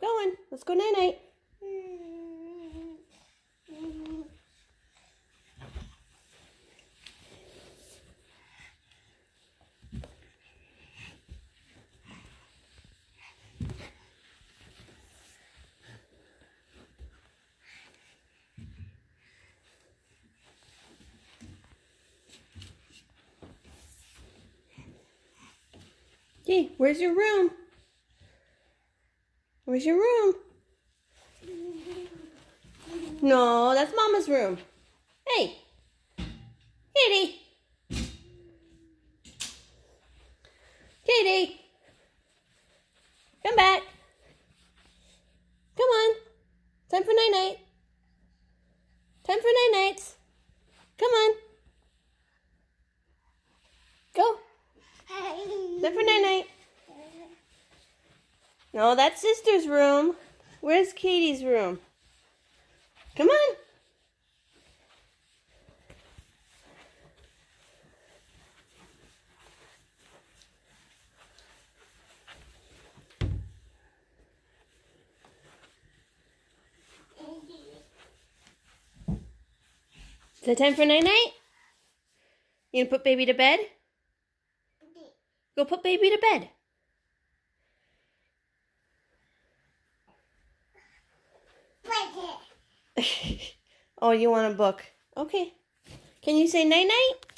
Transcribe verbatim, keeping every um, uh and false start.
going. Let's go night-night. Hey, where's your room? Where's your room? No, that's Mama's room. Hey, Katie. Katie. Come back. Come on. Time for night-night. Time for night-nights. Come on. Go. Time for night-night. No, that's Sister's room. Where's Katie's room? Come on. Is it time for night-night? You gonna put baby to bed? Go put baby to bed. Oh, you want a book? Okay. Can you say night-night?